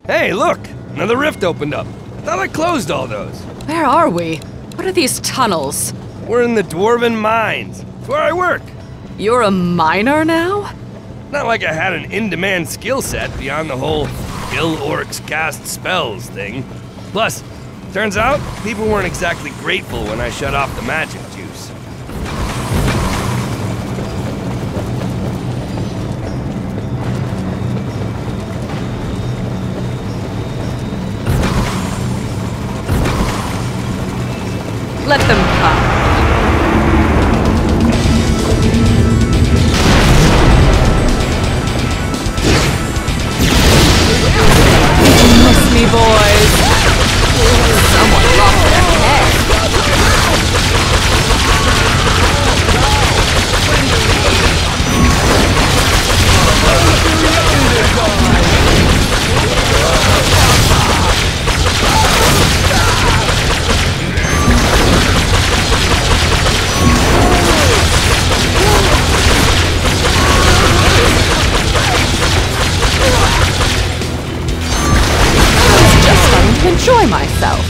Hey, look! Another rift opened up. Thought I closed all those. Where are we? What are these tunnels? We're in the Dwarven Mines. It's where I work. You're a miner now? Not like I had an in-demand skill set beyond the whole kill orcs cast spells thing. Plus, turns out people weren't exactly grateful when I shut off the magic juice. Let them come. Miss me, boys. Someone lost their head. Enjoy myself.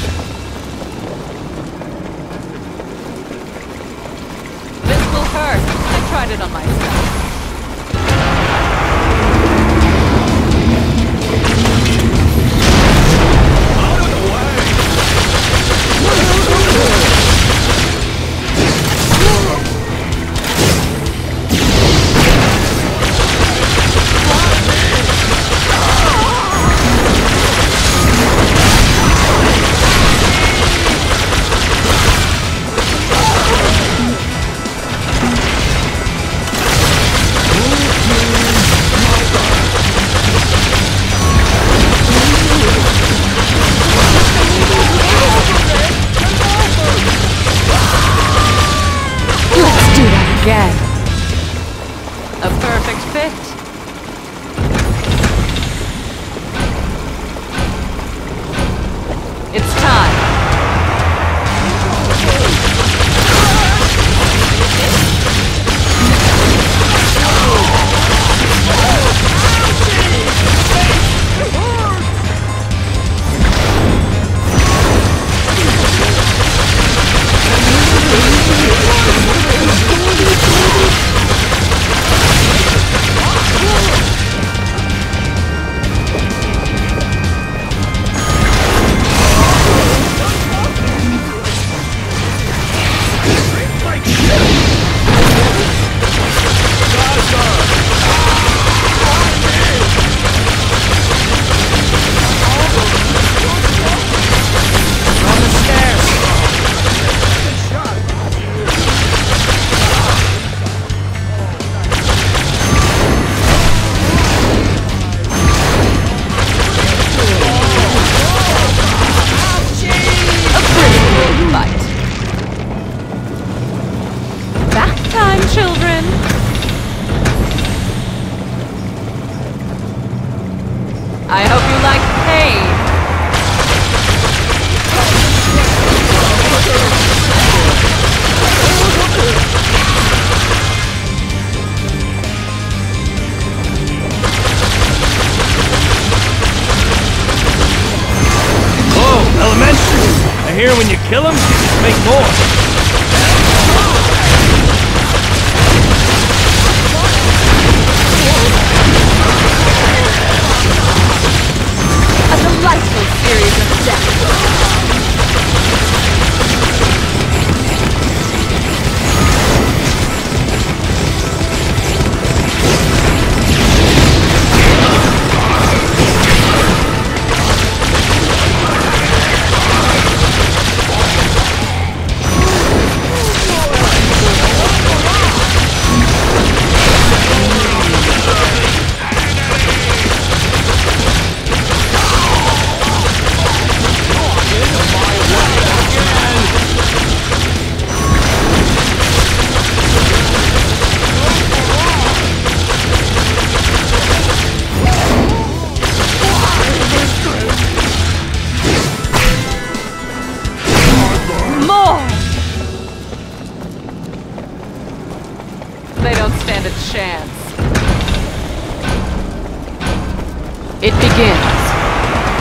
This will hurt. I tried it on myself. Again. A perfect fit. It's time. Children. I hope you like pain. Whoa, elementary! I hear when you kill them, you just make more. A delightful series of deaths. They don't stand a chance. It begins.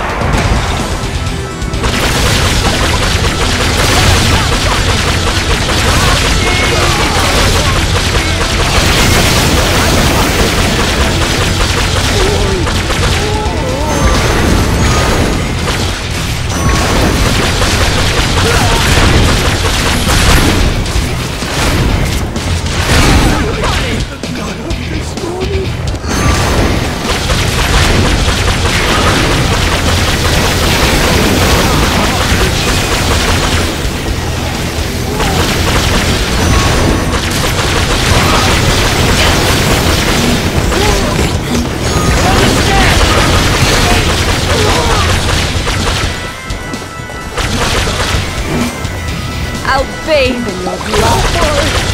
I'll bathe in your blood.